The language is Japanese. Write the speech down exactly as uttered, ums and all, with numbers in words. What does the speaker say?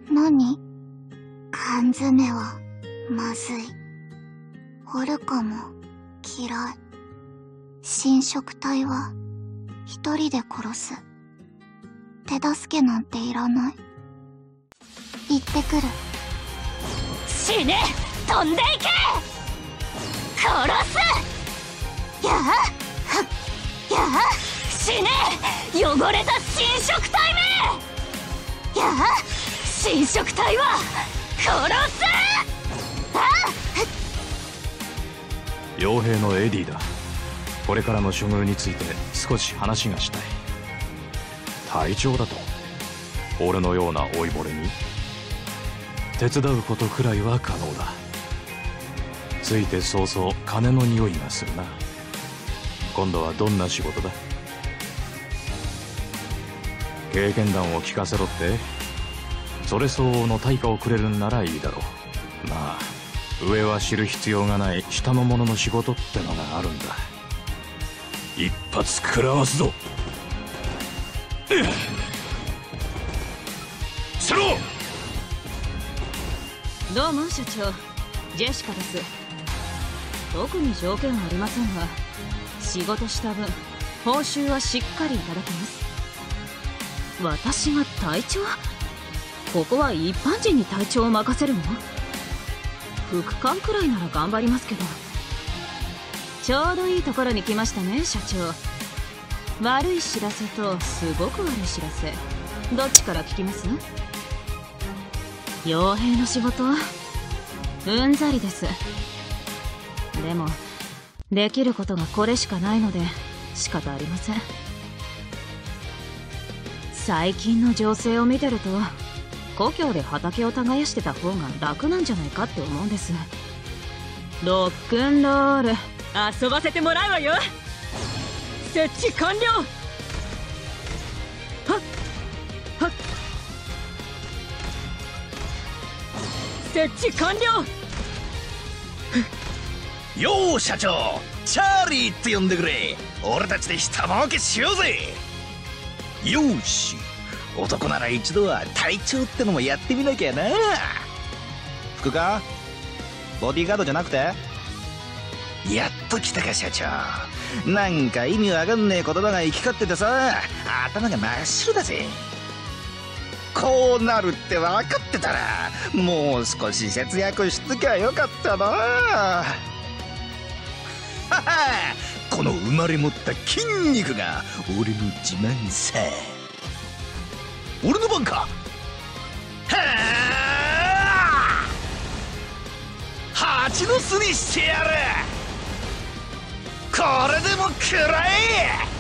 何？缶詰はまずい。オルカも嫌い。染色体は一人で殺す。手助けなんていらない。行ってくる。 死ね！飛んでいけ！殺す！やあ！やあ！死ね！汚れた染色体め！やあ！染色体は殺す！あ！ 傭兵のエディだ。これからの処遇について少し話がしたい。隊長だと俺のような老いぼれに手伝うことくらいは可能だ。ついて早々金の匂いがするな。今度はどんな仕事だ？経験談を聞かせろって？それ相応の対価をくれるんならいいだろう。まあ上は知る必要がない下の者の仕事ってのがあるんだ。一発食らわすぞ。スロー。 どうも社長、ジェシカです。特に条件はありませんが、仕事した分報酬はしっかりいただきます。私が隊長？ここは一般人に隊長を任せるの？副官くらいなら頑張りますけど。ちょうどいいところに来ましたね社長。悪い知らせとすごく悪い知らせ、どっちから聞きます？傭兵の仕事うんざりです。でもできることがこれしかないので仕方ありません。最近の情勢を見てると故郷で畑を耕してた方が楽なんじゃないかって思うんです。ロックンロール遊ばせてもらうわよ。設置完了。はっはっ。設置完了。 よー社長、チャーリーって呼んでくれ。俺たちで下儲けしようぜ。よーし、男なら一度は隊長ってのもやってみなきゃな。副官、ボディーガードじゃなくて？やっと来たか社長。なんか意味わかんねえ言葉が行き交っててさ、頭が真っ白だぜ。こうなるって分かってたらもう少し節約しときゃよかったな。はは、この生まれ持った筋肉が俺の自慢さ。俺の番か。はあ、蜂の巣にしてやる。これでも食らえ。